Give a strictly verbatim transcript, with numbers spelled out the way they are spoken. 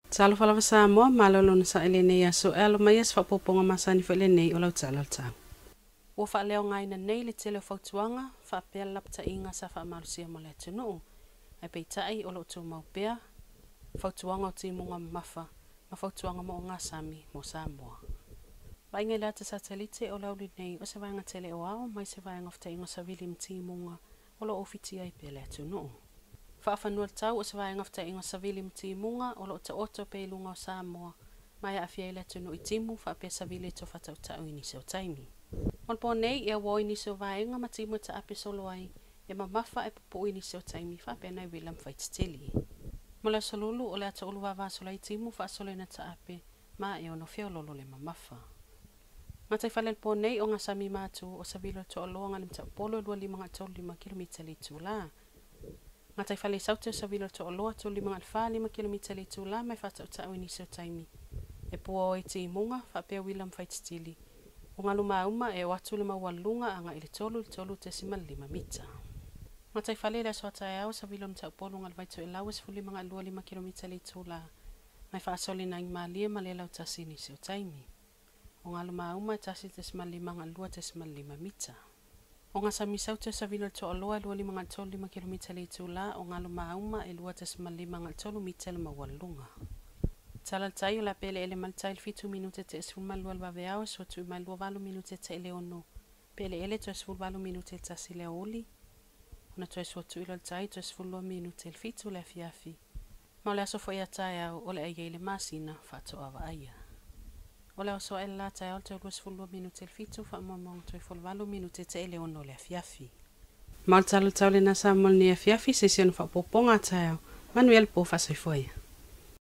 Talo falava sa mo malolo na sa ele nei aso e alo mai as whapoponga masani fa ele nei o lau tala tau. Ua wha leo ngai na nei le tele whautuanga, wha pia lapta inga sa wha marusia mo le tunu. Ai pei tai o lo tu mau pia, whautuanga o timunga mafa, ma whautuanga mo o ngā sami mo Samoa. Ba inga lea te satelite o lauli nei o se vaianga tele o ao, mai se vaianga fta inga sa vili mtimunga o lo ofiti ai pia le tunu. Whaafanua tau o se vaianga fta inga sa vili mtimunga o lo te oto pe ilunga o Samoa, mai a afia ile tunu i timu wha pia sa vili to whatau tau ini seo taimi. On po nei ia wo ini seo vaenga ma timu ta ape solo ai e ma mafa e popo ini seo taimi fa pe nai William Faitstili. Mola solulu o le ata uluwa va sola i timu fa solo ina ta ape ma e ono feo lolo le ma mafa. Matai falen po nei o nga sami matu o savilo to aloa nga limta polo lua lima nga tolu lima kilomita li tula. Matai fale saute o savilo to aloa to lima nga alfa lima kilomita li tula mai fata o tau ini seo taimi. E pua o e timunga fa pe William Faitstili. O ngā luma uma e watu le mawalunga anga ili tolu li tolu te sima lima mita. Matai fale le soata e au sa vilom tau polo ngal vaitu e lau es fuli mga lua lima kilomita li tula. Mai wha asoli na inga lia ma le lau tasini seo taimi. O ngā luma uma e tasi te sima lima nga lua te sima lima mita. O ngā sami saute sa vilom to aloa lua lima nga tolu lima kilomita li tula o ngā luma uma e lua te sima lima nga tolu mita le mawalunga. Tala tai o la pele ele maltai il fitu minute te esful malua al vaveao so tu malua valu minute te ele ono. Pele ele to esful valu minute te asile oli. Ona to esful tu ilo tai to esful lua minute il fitu le fiafi. Ma ole aso foi atai au ole aia ele masina fato ava aia. Ole aso ele la tai au to esful lua minute il fitu fa mamong to esful valu minute te ele ono le fiafi. Ma ole talo tau le nasa mol ni fiafi session fa poponga tai au. Manuel po fa foi.